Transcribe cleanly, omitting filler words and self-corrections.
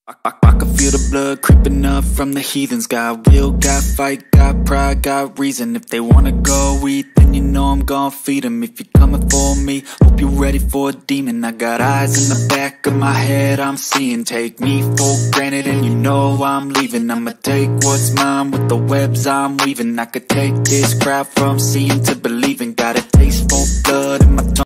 I can feel the blood creeping up from the heathens. Got will, got fight, got pride, got reason. If they wanna go eat, then you know I'm gon' feed them. If you're coming for me, hope you're ready for a demon. I got eyes in the back of my head, I'm seeing. Take me for granted and you know I'm leaving. I'ma take what's mine with the webs I'm weaving. I could take this crowd from seeing to believing. Got a taste for blood